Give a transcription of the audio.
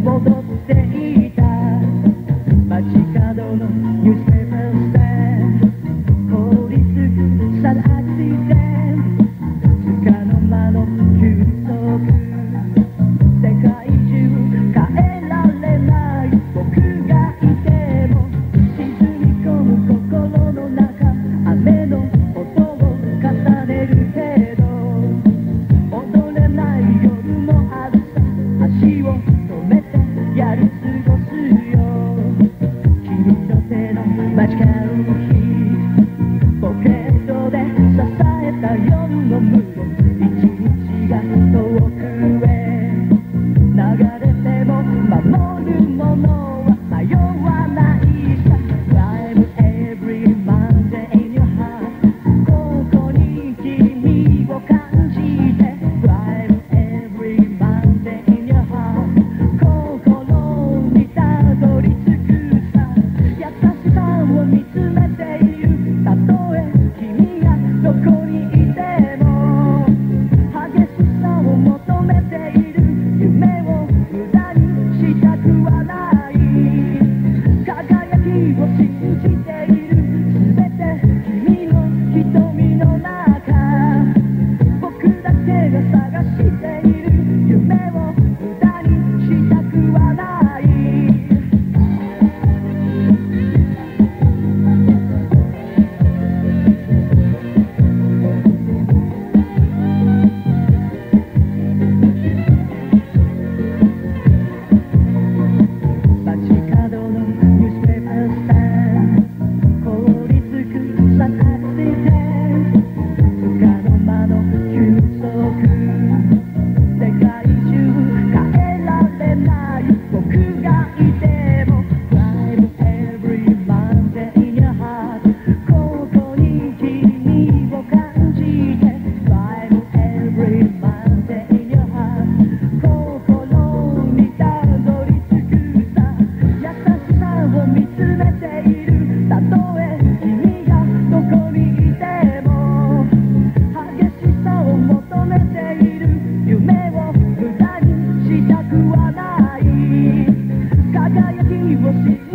踊っていた街角のニュースペーパースタンド凍りつくサラアクシデントつかの間の休息世界中変えられない僕がいても沈み込む心の中雨の音を重ねるけど踊れない夜もあるさ足を止めてやり過ごすよ君の手のマジカルヒーポケットで支えた夜のムード一日が遠くへ流れても守るものは迷わないさ Climb every Monday in your heart ここに君を感じて Climb every Monday in your heart 心にたどり着くさ優しさを見つめているたとえ君がどこにいても激しさを求めている夢を無駄にしたくはない輝きを信じている全て君の瞳の中僕だけが探している夢を無駄にしたくはない街角のニュースペーパースタンド凍りつくサラアクシデントつかの間の休息世界中変えられない僕がいても Climb every Monday in your heart ここに君を感じて Climb every Monday in your heart 心にたどり着くさ優しさを見つめているたとえ君がどこにいても激しさを求めている夢を無駄にしたくはない輝きを